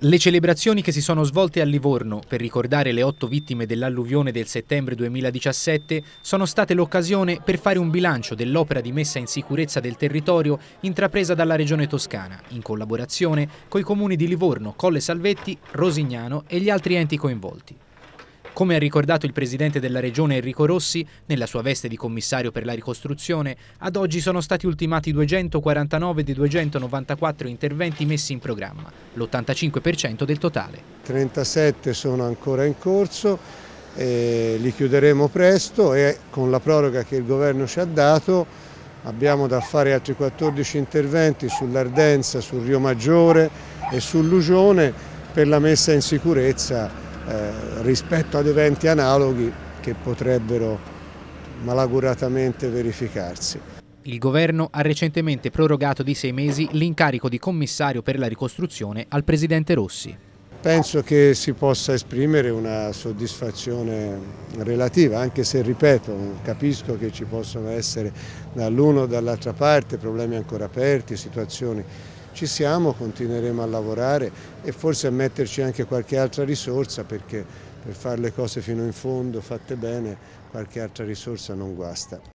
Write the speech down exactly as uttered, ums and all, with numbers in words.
Le celebrazioni che si sono svolte a Livorno per ricordare le otto vittime dell'alluvione del settembre duemiladiciassette sono state l'occasione per fare un bilancio dell'opera di messa in sicurezza del territorio intrapresa dalla Regione Toscana, in collaborazione coi comuni di Livorno, Colle Salvetti, Rosignano e gli altri enti coinvolti. Come ha ricordato il presidente della Regione Enrico Rossi, nella sua veste di commissario per la ricostruzione, ad oggi sono stati ultimati duecentoquarantanove dei duecentonovantaquattro interventi messi in programma, l'ottantacinque per cento del totale. trentasette sono ancora in corso, e li chiuderemo presto e con la proroga che il governo ci ha dato abbiamo da fare altri quattordici interventi sull'Ardenza, sul Rio Maggiore e sull'Ugione per la messa in sicurezza Eh, rispetto ad eventi analoghi che potrebbero malaguratamente verificarsi. Il governo ha recentemente prorogato di sei mesi l'incarico di commissario per la ricostruzione al presidente Rossi. Penso che si possa esprimere una soddisfazione relativa, anche se, ripeto, capisco che ci possono essere dall'uno o dall'altra parte problemi ancora aperti, situazioni. Ci siamo, continueremo a lavorare e forse a metterci anche qualche altra risorsa, perché per fare le cose fino in fondo, fatte bene, qualche altra risorsa non guasta.